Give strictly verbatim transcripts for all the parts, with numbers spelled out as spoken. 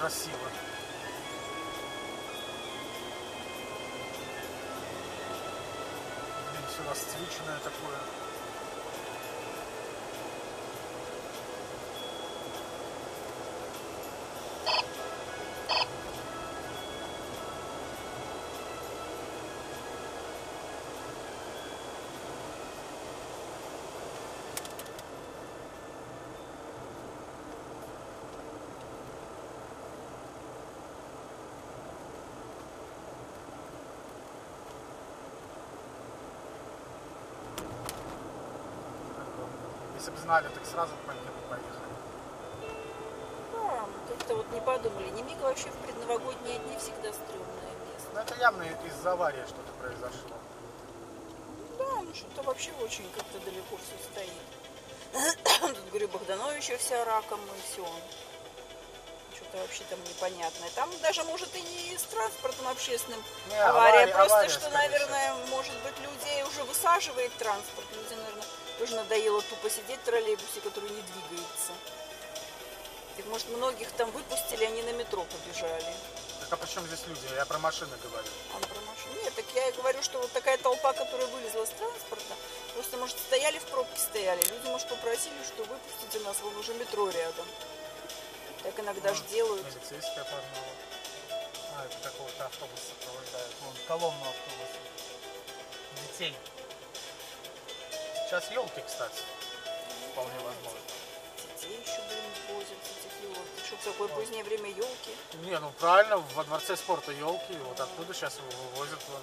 красиво. Блин, все расцвеченное такое. Если бы знали, так сразу по нему поехали. Да, как-то вот не подумали. Немиг вообще в предновогодние дни всегда стрёмное место. Ну это явно из-за аварии что-то произошло. Да, ну что-то вообще очень как-то далеко все стоит. Тут, говорю, Богдановича вся раком и все. Что-то вообще там непонятное. Там даже, может, и не с транспортом общественным Не, авария, авария, просто авария, что, скорее наверное, может быть, людей уже высаживает транспорт. Людям, наверное, тоже надоело тупо сидеть в троллейбусе, который не двигается. Так, может, многих там выпустили, они на метро побежали. Так а почему здесь люди? Я про машины говорю. А про машину? Нет, так я и говорю, что вот такая толпа, которая вылезла с транспорта, просто, может, стояли в пробке, стояли. Люди, может, попросили, что выпустите нас, вон уже метро рядом. Так иногда Ну, же делают. Милицейская погнала. А, это какого-то автобуса сопровождают. Вон колонну автобуса. Детей. Сейчас елки, кстати. Вполне возможно. Детей еще, блин, возят, этих елок. Что, в такое позднее время елки? Не, ну правильно, во дворце спорта елки. Вот оттуда сейчас его вывозят вон.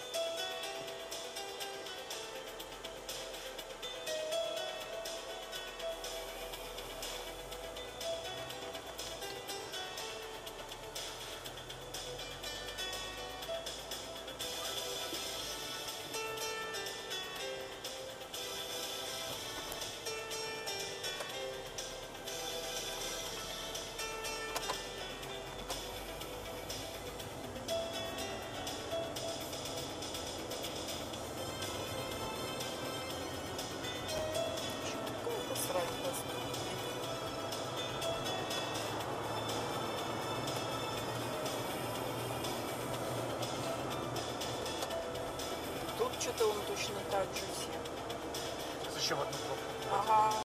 Какая-то срань просто. Тут что-то он точно так же все. Сейчас еще в одну пробку. Ага.